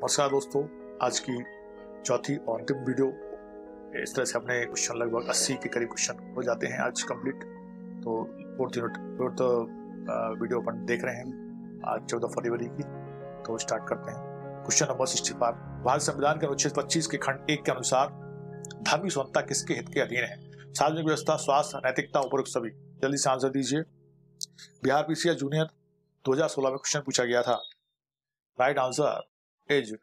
नमस्कार दोस्तों, आज की चौथी और अंतिम वीडियो। इस तरह से अपने क्वेश्चन लगभग 80 के करीब क्वेश्चन हो जाते हैं आज कंप्लीट। तो फोर्थ वीडियो अपन देख रहे हैं आज 14 फरवरी की। तो स्टार्ट करते हैं। Question number 65। भारत संविधान के अनुच्छेद 25 के खंड 1 के अनुसार धार्मिक स्वतंत्रता किसके हित के अधीन है? सार्वजनिक व्यवस्था, स्वास्थ्य, नैतिकता, उपरोक्त सभी। जल्दी से आंसर दीजिए। बिहार पीसीएस जूनियर 2016 में क्वेश्चन पूछा गया था। राइट आंसर इज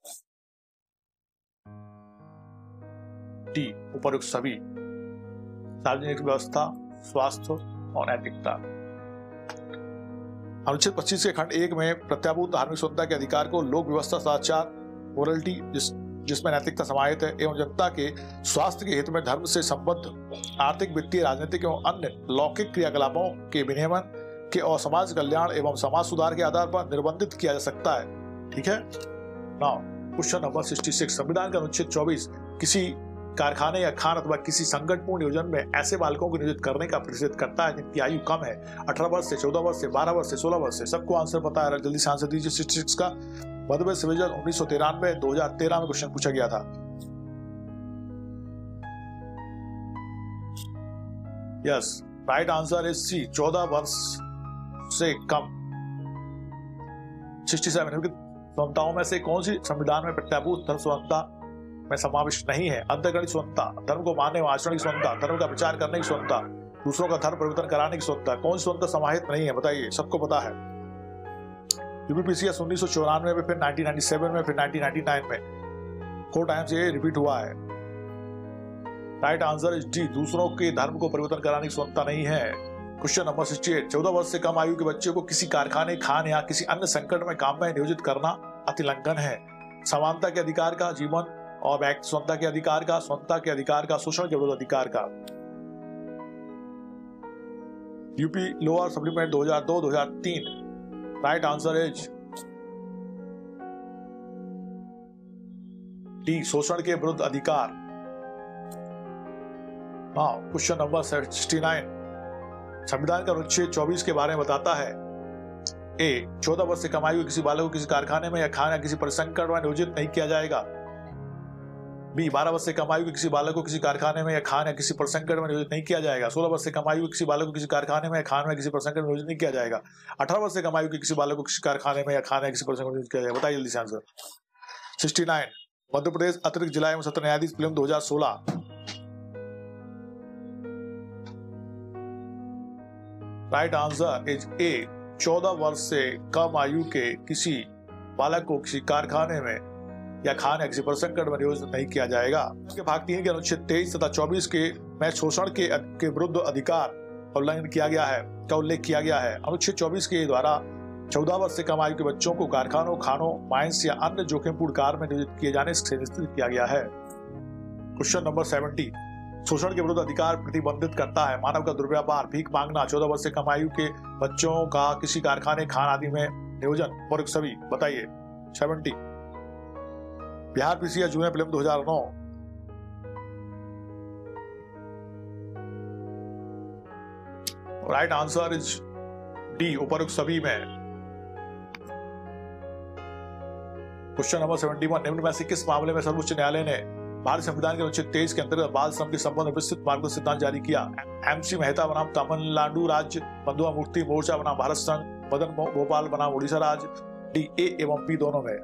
डी, उपरोक्त सभी। सार्वजनिक व्यवस्था, स्वास्थ्य और नैतिकता। अनुच्छेद 25 के खंड 1 में प्रत्याभूत धार्मिक स्वतंत्रता के अधिकार को लोक व्यवस्था, सदाचार, मोरलिटी जिसमें नैतिकता समाहित है एवं जनता के स्वास्थ्य के हित में धर्म से संबद्ध आर्थिक, वित्तीय, राजनीतिक एवं अन्य लौकिक क्रियाकलापों के विनियमन के और समाज कल्याण एवं समाज सुधार के आधार पर निर्बंधित किया जा सकता है। ठीक है। Now question number 66। संविधान का अनुच्छेद 24 किसी कारखाने या खान अथवा किसी संगठनपूर्ण नियोजन में ऐसे बालकों को नियोजित करने का प्रतिषेध करता है जिनकी आयु कम है 18 वर्ष से, 14 वर्ष से, 12 वर्ष से, 16 वर्ष से। सबको आंसर पता है, जल्दी से आंसर दीजिए। 66 का मध्य प्रदेश रिवीजन 1993 2013 में क्वेश्चन पूछा गया था। Yes, right answer is C, 14 वर्ष से कम। 67 स्वतंत्रताओं में से कौन सी संविधान में प्रत्याभूत धर्म स्वतंत्रता में समाविष्ट नहीं है? अंतर्गणिक स्वतंत्रता, धर्म को मानने व आचरण की स्वतंत्रता, धर्म का प्रचार करने की स्वतंत्रता, दूसरों का धर्म परिवर्तन कराने की स्वतंत्रता। कौन सी स्वतंत्रता समाहित नहीं है बताइए, सबको पता है। यूपीपीसीएस 1994 में, फिर 1997 में, फिर 1999 में 4 टाइम्स ये रिपीट हुआ है। राइट आंसर इज डी, दूसरों के धर्म को परिवर्तन कराने की स्वतंत्रता नहीं है। Question number 68। 14 वर्ष से कम आयु के बच्चे को किसी कारखाने, खान या किसी अन्य संकट में काम में नियोजित करना अतिलंघन है। समानता के अधिकार का, जीवन और व्यक्ति स्वतंत्रता के अधिकार का, स्वतंत्रता के अधिकार का, शोषण के विरुद्ध अधिकार का। UP lower supplement 2002-2003। Right answer is D, शोषण के विरुद्ध अधिकार। Question number 69। संविधान का अनुच्छेद 24 के बारे में बताता है। ए, 14 वर्ष से कम आयु किसी बालक को किसी कारखाने में या खान या किसी परिसंकट में नियोजित नहीं किया जाएगा। बी, 12 वर्ष से कम आयु के किसी बालक को किसी कारखाने में या खान या किसी परिसंकट में नियोजित नहीं किया जाएगा। 16 वर्ष से कम आयु के किसी बालक को किसी कारखाने में या खान में किसी परिसंकट में नियोजित नहीं किया जाएगा। 18 वर्ष से कम आयु के किसी बालक को किसी कारखाने में या खान या किसी परिसंकट में नियोजित किया जाएगा। बताइए जल्दी से आंसर। 69। मध्य प्रदेश अतिरिक्त जिला एवं सत्र न्यायाधीश फिल्म 2016। राइट आंसर इज ए, 14 वर्ष से कम आयु के किसी बालक को किसी कारखाने में या खान या किसी परिसंकट में नियोजित नहीं किया जाएगा। भाग 3 के अनुच्छेद 23 तथा 24 के में शोषण के विरुद्ध अधिकार का उल्लंघन किया गया है, का उल्लेख किया गया है। अनुच्छेद 24 के द्वारा 14 वर्ष से कम आयु के बच्चों को कारखानों, खानों, माइंस या अन्य जोखिमपूर्ण कार्य में नियोजित किए जाने से निश्चित किया गया है। Question number 70। शोषण के विरुद्ध अधिकार प्रतिबंधित करता है मानव का दुर्व्यापार, भीख मांगना, 14 वर्ष से कम आयु के बच्चों का किसी कारखाने, खान आदि में नियोजन और सभी। बताइए। 70। बिहार पीसीएस जूनियर फिल्म 2009। राइट आंसर इज डी, उपरोक्त सभी में। Question number 71। निम्न में से किस मामले में सर्वोच्च न्यायालय ने भारत संविधान के अनुच्छेद 23 के अंतर्गत बाल श्रम के संबंध में विस्तृत मार्गदर्शक सिद्धांत जारी किया? एमसी मेहता बनाम तमिलनाडु राज्य, बंधुआ मुक्ति मोर्चा बनाम भारत संघ, मदन गोपाल बनाम उड़ीसा राज्य। डी, ए एवं बी दोनों में।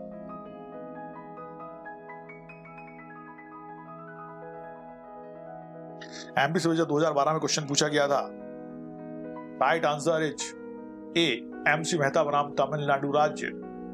एमपी से 2012 में क्वेश्चन पूछा गया था। Right answer is A, MC Mehta बनाम तमिलनाडु राज्य।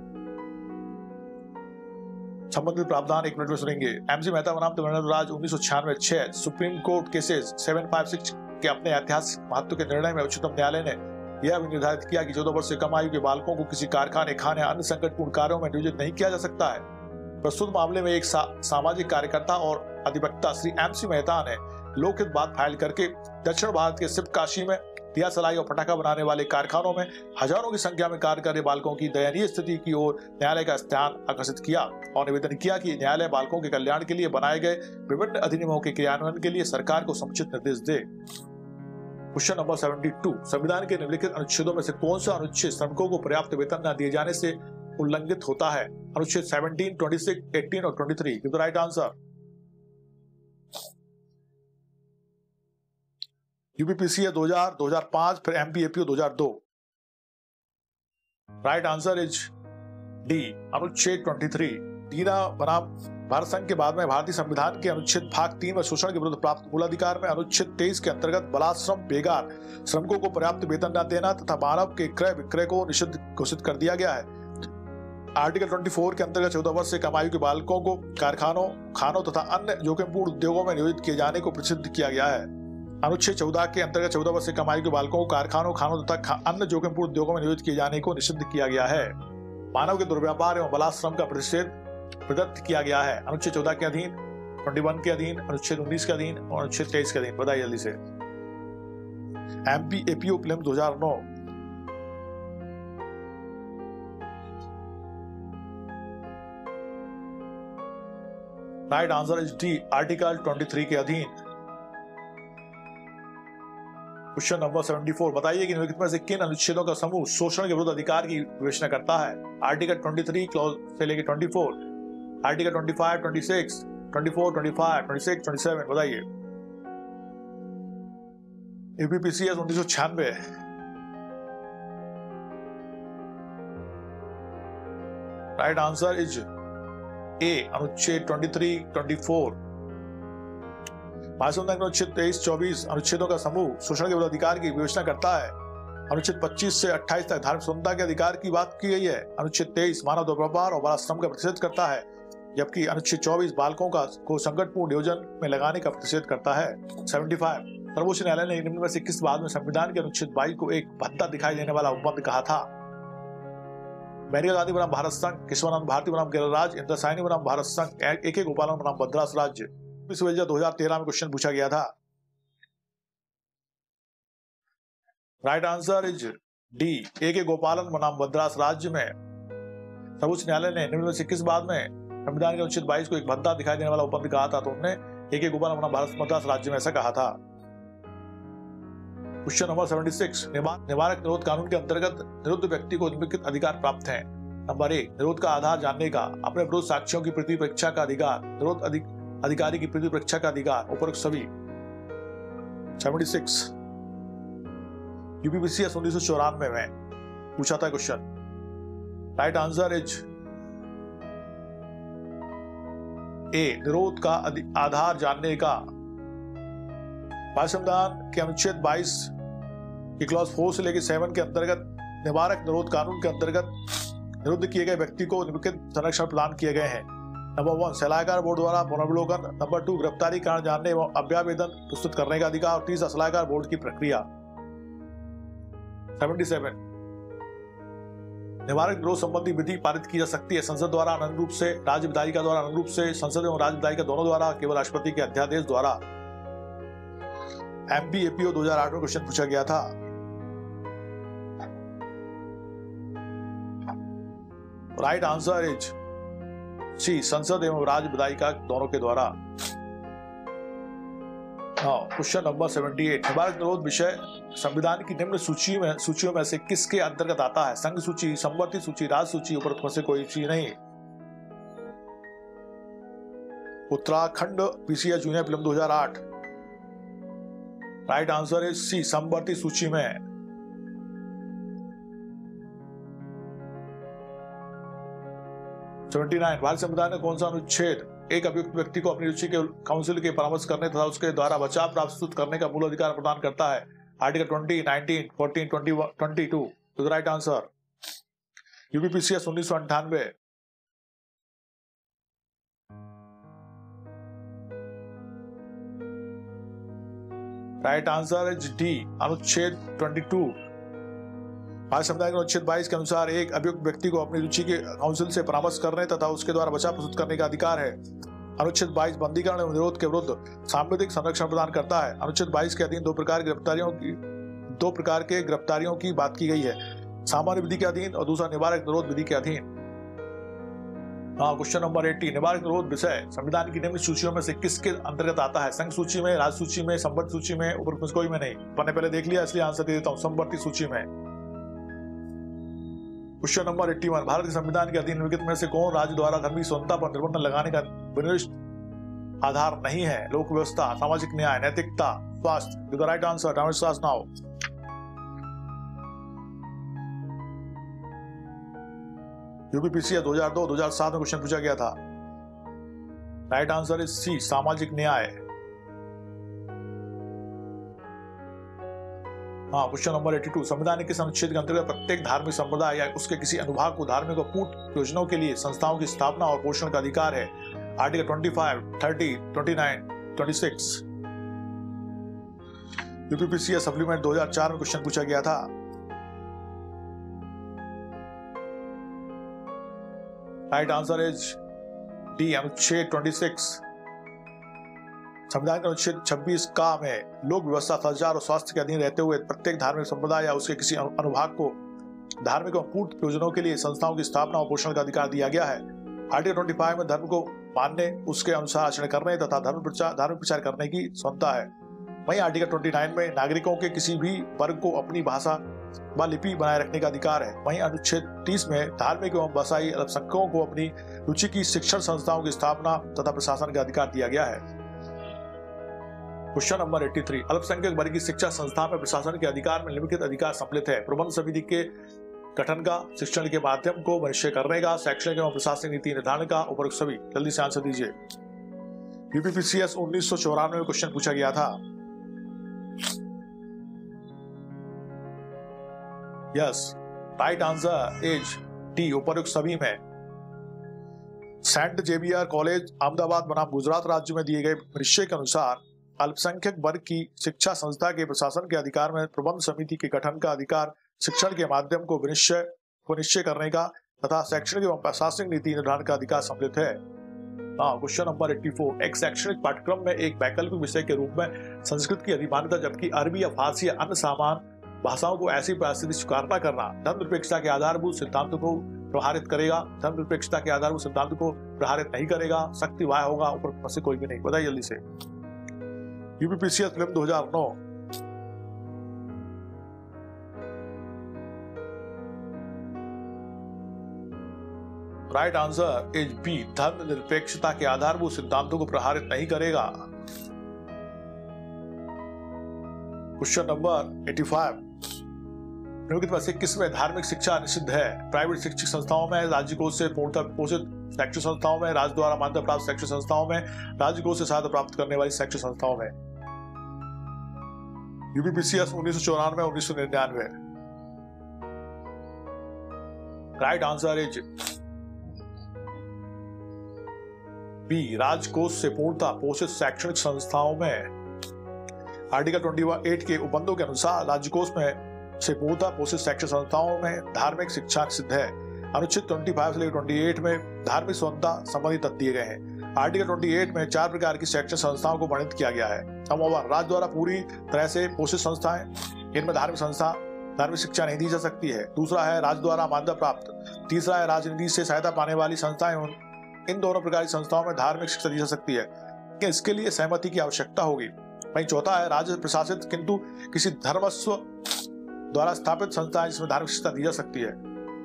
संबंधित प्रावधान 1 मिनट में सुनेंगे। एमसी मेहता बनाम तमिलनाडु राज्य 1996 सुप्रीम कोर्ट केसेस 756 के अपने ऐतिहासिक महत्व के निर्णय में उच्चतम न्यायालय ने यह भी निर्धारित किया कि 14 वर्ष से कम आयु के बालकों को किसी कारखाने, खान या अन्य संकटपूर्ण कार्यों में नियोजित नहीं किया जा सकता है। प्रस्तुत मामले में एक सामाजिक कार्यकर्ता और अधिवक्ता श्री एमसी मेहता ने लोकहित बात फाइल करके दक्षिण भारत के शिवकाशी में दिया सलाई और पटाखा बनाने वाले कारखानों में हजारों की संख्या में कार्य कर रहे बालकों की दयनीय स्थिति की ओर न्यायालय का ध्यान आकर्षित किया और निवेदन किया कि न्यायालय बालकों के कल्याण के लिए बनाए गए विभिन्न अधिनियमों के क्रियान्वयन के लिए सरकार को समुचित निर्देश दे। Question number 72। संविधान के निम्नलिखित अनुच्छेदों में से कौन सा अनुच्छेद श्रमिकों को पर्याप्त वेतन न दिए जाने से उल्लंघित होता है? अनुच्छेद 17, 26, 18 और 23। Give the right answer. UPPCA 2000, 2005, फिर MPAPO 2002। Right answer is D, अनुच्छेद 23। तीना बनाम भारत संघ के बाद में भारतीय संविधान के अनुच्छेद भाग 3 में शोषण के विरुद्ध प्राप्त मूलाधिकार में अनुच्छेद 23 के अंतर्गत बलाश्रम, बेगार श्रमिकों को पर्याप्त वेतन न देना तथा मानव के क्रय विक्रय को निषिद्ध घोषित कर दिया गया है। आर्टिकल 24 के अंतर्गत 14 वर्ष से कम आयु के बालकों को कारखानों, खानों तथा अन्य जोखिमपूर्ण उद्योगों में नियोजित किए जाने को प्रतिषिद्ध किया गया है। अनुच्छेद 14 के अंतर्गत 14 वर्ष से कम आयु के बालकों को कारखानों, खानों तथा अन्य जोखिमपूर्ण उद्योगों में नियोजित किए जाने को निषिद्ध किया गया है। मानव के दुर्व्यापार एवं बलाश्रम का प्रतिषेध प्रदत्त किया गया है। अनुच्छेद 14 के अधीन, 21 के अधीन, अनुच्छेद 19 के अधीन और अनुच्छेद 23 के अधीन। बताइए जल्दी से। MPAPO prelims 2009। Right answer is D, article 23 के अधीन। Question number 74। बताइए कि निम्नलिखित में से किन अनुच्छेदों का समूह शोषण के विरुद्ध अधिकार की विवेचना करता है? आर्टिकल 23 क्लॉज से लेकर 24, आर्टिकल 25, 26, 24, 25, 26, 27। बताइए। UPPCS 1996। Right answer is A, अनुच्छेद 23, 24। भारत संविधान के अनुच्छेद 23, 24 अनुच्छेदों का समूह शोषण के विरुद्ध अधिकार की विवेचना करता है। अनुच्छेद 25 से 28 तक धार्मिक स्वतंत्रता के अधिकार की बात की गई है। अनुच्छेद 23 मानव दुर्व्यवहार और बलाश्रम का प्रतिषेध करता है, जबकि अनुच्छेद 24 बालकों को संकटपूर्ण नियोजन में लगाने का प्रतिषेध करता है। 75। सर्वोच्च न्यायालय ने निम्न में से किस बात में संविधान के अनुच्छेद 22 को एक भद्दा दिखाई देने वाला उपबंध कहा था? मेनका गांधी बनाम भारत संघ, केशवानंद भारती बनाम केरल राज्य, इंदिरा साइनी बनाम भारत संघ, AK गोपालन बनाम मद्रास राज्य। 2013 में क्वेश्चन पूछा गया था। Right answer is D, AK Gopalan बनाम मद्रास राज्य में सर्वोच्च न्यायालय ने निम्न में से किस बात में संविधान के अनुच्छेद 22 को एक भद्दा दिखाई देने वाला उपबंध कहा था? तो उन्होंने AK गोपालन बनाम भारत मद्रास राज्य में ऐसा कहा था। Question number 76। निवारक निरोध कानून के अंतर्गत निरुद्ध व्यक्ति को निम्नलिखित अधिकार प्राप्त हैं। नंबर 1, निरोध का आधार जानने का, अपने विरोध साक्ष्यों की पृथ्वी परीक्षा का अधिकार, निरोध अधिकारी की पृथ्वी परीक्षा का अधिकार, उपरोक्त सभी। 76। यूपीपीसीएस 1994 में पूछा था question. Right answer is A, निरोध का आधार जानने का। भारत संविधान के अनुच्छेद 22 की क्लॉज 4 से लेकर 7 के अंतर्गत निवारक निरोध कानून के अंतर्गत निरुद्ध किए गए व्यक्ति को निम्नलिखित संरक्षण प्रदान किए गए हैं। नंबर 1, सलाहकार बोर्ड द्वारा पुनर्वलोकन। नंबर 2, गिरफ्तारी कारण जानने एवं अभ्यावेदन प्रस्तुत करने का अधिकार। और तीसरा, सलाहकार बोर्ड की प्रक्रिया। 77। निवारक निरोध संबंधी विधि पारित की जा सकती है संसद द्वारा अनंत रूप से, राज्य विधायिका द्वारा अनंत रूप से, संसद एवं राज्य विधायिका दोनों द्वारा, केवल राष्ट्रपति के अध्यादेश द्वारा। एमपीएपीओ 2008 में क्वेश्चन पूछा गया था। राइट आंसर इज सी, संसद एवं राज्य विधायिका दोनों के द्वारा। Question number 78। निवारक निरोध विषय संविधान की निम्न सूचियों में से किसके अंतर्गत आता है? संघ सूची, समवर्ती सूची, राज्य सूची, उपरोक्त में से कोई चीज नहीं। उत्तराखंड पीसीएस जूनियर फिल्म 2008। राइट आंसर इज सी, समवर्ती सूची में। भारत संविधान का कौन सा अनुच्छेद एक अभियुक्त व्यक्ति को अपनी रुचि के काउंसिल के परामर्श करने तथा उसके द्वारा बचाव प्रस्तुत करने का मूल अधिकार प्रदान करता है? आर्टिकल 20, 19, 14, 21, 22। तो right answer UPPCS 1998। Right answer is D, अनुच्छेद 22। भारत संविधान के अनुच्छेद 22 के अनुसार एक अभियुक्त व्यक्ति को अपनी रुचि के काउंसिल से परामर्श करने तथा उसके द्वारा बचाव प्रस्तुत करने का अधिकार है। अनुच्छेद 22 बंदीकरण एवं निरोध के विरुद्ध सांविधिक संरक्षण प्रदान करता है। अनुच्छेद 22 के अधीन दो प्रकार के गिरफ्तारियों की बात की गई है, सामान्य विधि के अधीन और दूसरा निवारक निरोध विधि के अधीन। Question number 80। निवारक निरोध विषय संविधान की निम्न सूचियों में से किसके अंतर्गत आता है? संघ सूची में, राज्य सूची में, संबद्ध सूची में, उपरोक्त कोई में नहीं। मैंने पहले देख लिया इसलिए आंसर दे देता हूं, समवर्ती सूची में। क्वेश्चन नंबर 81, भारत के संविधान के अधीन निम्नलिखित में से कौन राज्य द्वारा धर्म की स्वतंत्रता पर निर्बंध लगाने का विनिर्दिष्ट आधार नहीं है? लोक व्यवस्था, सामाजिक न्याय, नैतिकता, स्वास्थ्य। The right answer, time starts now. UPPCS 2002-2007 में क्वेश्चन पूछा गया था। राइट आंसर इज सी, सामाजिक न्याय। हाँ, क्वेश्चन नंबर 82, संविधान के किस अनुच्छेद के अंतर्गत प्रत्येक धार्मिक संप्रदाय या उसके किसी अनुभाग को धार्मिक और पूर्ण प्रयोजनों के लिए संस्थाओं की स्थापना और पोषण का अधिकार है? आर्टिकल 25, 30, 29, 26। यूपीपीसीएस सप्लीमेंट 2004 में क्वेश्चन पूछा गया था। राइट आंसर इज डी, अनुच्छेद 26। संविधान के अनुच्छेद 26 का में लोक व्यवस्था, सदाचार और स्वास्थ्य के अधीन रहते हुए प्रत्येक धार्मिक संप्रदाय या उसके किसी अनुभाग को धार्मिक और पूर्ण प्रयोजनों के लिए संस्थाओं की स्थापना और पोषण का अधिकार दिया गया है। आर्टिकल 25 में धर्म को मानने, उसके अनुसार आचरण करने तथा धार्मिक प्रचार करने की स्वतंत्रता है। वहीं आर्टिकल 29 में नागरिकों के किसी भी वर्ग को अपनी भाषा व लिपि बनाए रखने का अधिकार है। वहीं अनुच्छेद 30 में धार्मिक एवं भाषाई अल्पसंख्यकों को अपनी रुचि की शिक्षण संस्थाओं की स्थापना तथा प्रशासन का अधिकार दिया गया है। क्वेश्चन नंबर 83, अल्पसंख्यक वर्ग की शिक्षा संस्था में प्रशासन के अधिकार में निम्नलिखित अधिकार सम्मिलित है? प्रबंध समिति के गठन का, शिक्षण के माध्यम को निश्चय करने का, शैक्षणिक एवं प्रशासनिक नीति निर्धारण का, उपरोक्त सभी। जल्दी से आंसर दीजिए। यूपीपीसीएस 1994 में क्वेश्चन पूछा गया था। Yes, right answer is D, उपरोक्त सभी में। सेंट जेवियर कॉलेज अहमदाबाद बनाम गुजरात राज्य में दिए गए निश्चय के अनुसार अल्पसंख्यक वर्ग की शिक्षा संस्था के प्रशासन के अधिकार में प्रबंध समिति के गठन का अधिकार, शिक्षण के माध्यम को निश्चय करने का तथा शैक्षणिक एवं प्रशासनिक नीति निर्धारण का अधिकार सम्मिलित है। क्वेश्चन नंबर 84, एक शैक्षणिक पाठ्यक्रम में एक वैकल्पिक विषय के रूप में संस्कृत की अधिमान्यता जबकि अरबी या फारसी या अन्य सामान भाषाओं को ऐसी परिस्थिति स्वीकार न करना धर्मनिरपेक्षता के आधारभूत सिद्धांत को प्रभावित करेगा? धर्मनिरपेक्षता के आधारभूत सिद्धांत को प्रभावित नहीं करेगा। सख्ती वाह होगा, ऊपर से कोई भी नहीं। बताइए जल्दी से। यूपीपीसीएस फिल्म 2009। राइट आंसर इज बी, धर्मनिरपेक्षता के आधारभूत सिद्धांतों को प्रभावित नहीं करेगा। क्वेश्चन नंबर 85, निम्नलिखित में से किसमें धार्मिक शिक्षा निषिद्ध है? प्राइवेट शिक्षक संस्थाओं में, राज्य कोष से पूर्णतः पोषित शैक्षिक संस्थाओं में, राज्य द्वारा मान्यता प्राप्त शैक्षिक संस्थाओं में, राज्य कोष से सहायता प्राप्त करने वाली शैक्षिक संस्थाओं में। UPPCS 1994, 1999। Right answer is B, राजकोष से पूर्णतः पोषित शैक्षणिक संस्थाओं में। आर्टिकल 28 के उपबंधों के अनुसार राजकोष में से पूर्णतः पोषित शैक्षणिक संस्थाओं में धार्मिक शिक्षा निषिद्ध है। अनुच्छेद 25 से लेकर 28 में धार्मिक स्वतंत्रता संबंधी तथ्य दिए गए हैं। आर्टिकल 28 में 4 प्रकार की शैक्षणिक संस्थाओं को वर्णित किया गया है। नंबर 1, राज्य द्वारा पूरी तरह से पोषित संस्थाएं, इनमें धार्मिक शिक्षा नहीं दी जा सकती है। दूसरा है राज्य द्वारा मान्यता प्राप्त। तीसरा है राजनीति से सहायता पाने वाली संस्थाएं। इन दोनों प्रकार की संस्थाओं में धार्मिक शिक्षा दी जा सकती है, लेकिन इसके लिए सहमति की आवश्यकता होगी। वहीं चौथा है राज्य प्रशासित किंतु किसी धर्मस्व द्वारा स्थापित संस्थाएं जिसमें धार्मिक शिक्षा दी जा सकती है।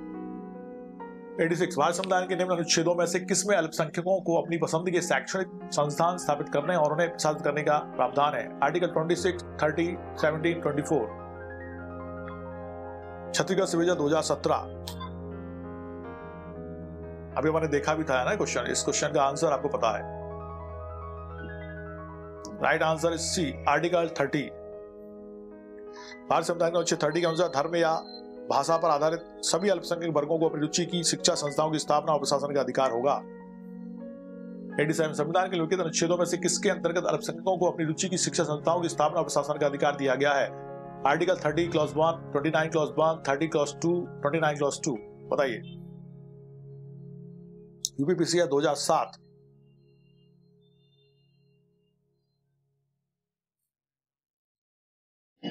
86, भारत संविधान के निम्न अनुच्छेदों में से किसमें अल्पसंख्यकों को अपनी पसंद के शैक्षणिक संस्थान स्थापित करने और उन्हें प्रसारित करने का प्रावधान है? आर्टिकल 26, 30, 17, 24। छत्तीसगढ़ विभाजन 2017। अभी मैंने देखा भी था ना क्वेश्चन, इस क्वेश्चन का आंसर आपको पता है। Right answer is C, article 30। Bharat संविधान के अनुच्छेद 30 के अनुसार धर्म या भाषा पर आधारित सभी अल्पसंख्यक वर्गों को अपनी रुचि की शिक्षा संस्थाओं की स्थापना और प्रशासन का अधिकार होगा। 87, संविधान के निम्नलिखित अनुच्छेदों में से किसके अंतर्गत अल्पसंख्यकों को अपनी रुचि की शिक्षा संस्थाओं की स्थापना और प्रशासन का अधिकार दिया गया है? Article 30 clause 1, 29 clause 1, 30 clause 2, 29 clause 2। बताइए। UPPCS 2007।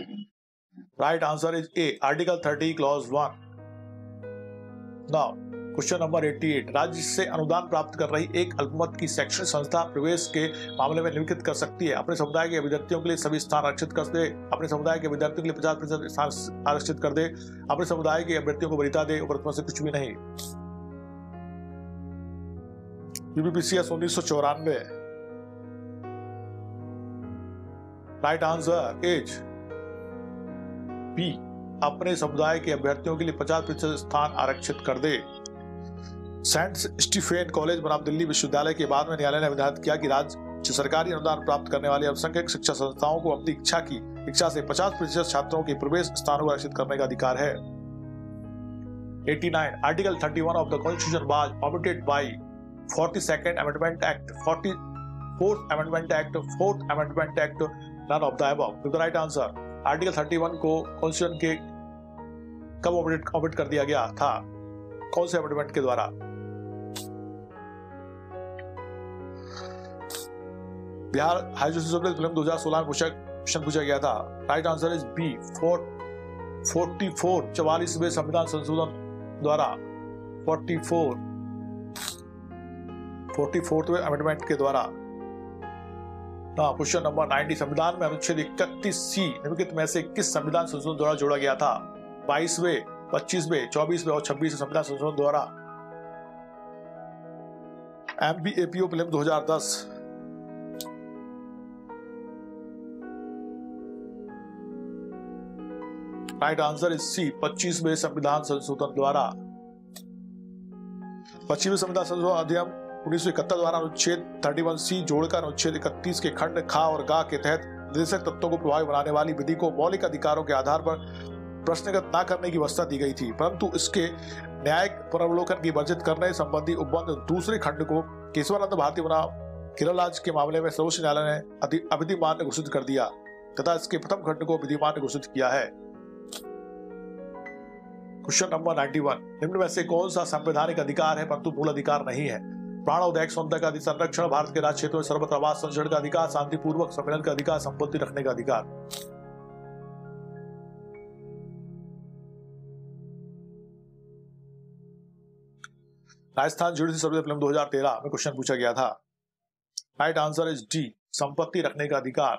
Right answer is A, article 30 clause 1। Now question number 88, राज्य से अनुदान प्राप्त कर रही एक अल्पमत की शैक्षणिक संस्था प्रवेश के मामले में निम्नलिखित कर सकती है? अपने समुदाय के विद्यार्थियों के लिए सभी स्थान आरक्षित कर दे, अपने समुदाय के विद्यार्थियों के लिए 50% स्थान आरक्षित कर दे, अपने समुदाय के अभ्यर्थियों को वरीयता दे, उपरोक्त से कुछ भी नहीं। UPPCS 1994। Right answer is B, अपने समुदाय के अभ्यर्थियों के लिए 50% स्थान आरक्षित कर दे। सेंट स्टीफेन कॉलेज बनाम दिल्ली विश्वविद्यालय के बाद में न्यायालय ने विधायित किया कि राज्य सरकारी अनुदान प्राप्त करने वाली अल्पसंख्यक शिक्षा संस्थाओं को अपनी इच्छा से 50% छात्रों के प्रवेश स्थानों को आरक्षित करने का अधिकार है। 89, article 31 of the constitution was omitted by 42nd amendment act, 44th amendment act, 4th amendment act, none of the above. The right answer, article 31 को कॉन्स्टिट्यूशन के कब ओमिट कर दिया गया था? कौन से अमेंडमेंट के द्वारा? बिहार हाई जस्टिस फिल्म 2016 में क्वेश्चन पूछा गया था। राइट आंसर इज बी, 44वें संविधान संशोधन द्वारा, 44वें अमेंडमेंट के द्वारा। क्वेश्चन नंबर 90, संविधान में अनुच्छेद 31C निम्नलिखित में से किस संविधान संशोधन द्वारा जोड़ा गया था? 22वें, 25वें, 24वें और 26वें संविधान संशोधन द्वारा। MBAPO फिल्म 2010। राइट आंसर इज सी, 25वें संविधान संशोधन द्वारा। 25वें संविधान संशोधन अधिनियम 1971 द्वारा अनुच्छेद 31C जोड़कर अनुच्छेद 31 के खंड खा और गा के तहत निर्देशक तत्वों को प्रभावी बनाने वाली विधि को मौलिक अधिकारों के आधार पर प्रश्नगत न करने की व्यवस्था दी गई थी, परंतु इसके न्यायिक पुनर्वलोकन की वर्जित करने संबंधी उपबंध दूसरे खंड को केशवानंद भारती बनाम केरल के मामले में सर्वोच्च न्यायालय ने अविधिमान्य घोषित कर दिया तथा इसके प्रथम खंड को विधिमान्य घोषित किया है। क्वेश्चन नंबर 91, निम्न में से कौन सा संवैधानिक अधिकार है परंतु मूल अधिकार नहीं है? प्राणोदयक स्वतंत्रता का संरक्षण, भारत के राज्य क्षेत्रों में सर्वत्र आवास संरक्षण का अधिकार, शांतिपूर्वक सम्मेलन का अधिकार, संपत्ति रखने का अधिकार। राजस्थान जुडिशल सर्विस फिल्म 2013 में क्वेश्चन पूछा गया था। राइट आंसर इज डी, संपत्ति रखने का अधिकार।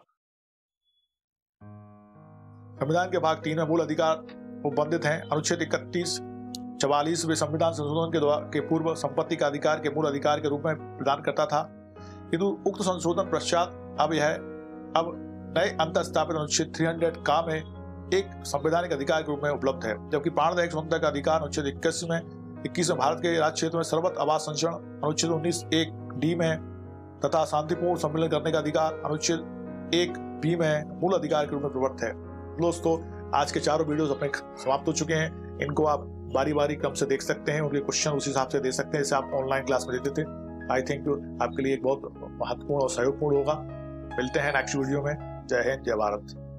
संविधान के भाग 3 में मूल अधिकार उपबंधित हैं। अनुच्छेद 31 44वें संविधान संशोधन के पूर्व संपत्ति का अधिकार के मूल अधिकार के रूप में प्रदान करता था, किंतु उक्त संशोधन पश्चात अब नए अंतर स्थापित अनुच्छेद 300 का में एक संवैधानिक अधिकार के रूप में उपलब्ध है, जबकि प्राणदायक स्वतंत्रता का अधिकार अनुच्छेद 21 में भारत के राज्य क्षेत्र में सर्वत्र आवास संरक्षण अनुच्छेद 19(1)D में तथा शांतिपूर्ण सम्मेलन करने का अधिकार अनुच्छेद 1B में मूल अधिकार के रूप में प्रवृत्त है। दोस्तों, आज के चारों वीडियोस अपने समाप्त हो चुके हैं। इनको आप बारी बारी क्रम से देख सकते हैं, उनके क्वेश्चन उस हिसाब से दे सकते हैं जैसे आप ऑनलाइन क्लास में देते थे। आई थिंक आपके लिए एक बहुत महत्वपूर्ण और सहयोगपूर्ण होगा। मिलते हैं नेक्स्ट वीडियो में। जय हिंद, जय भारत।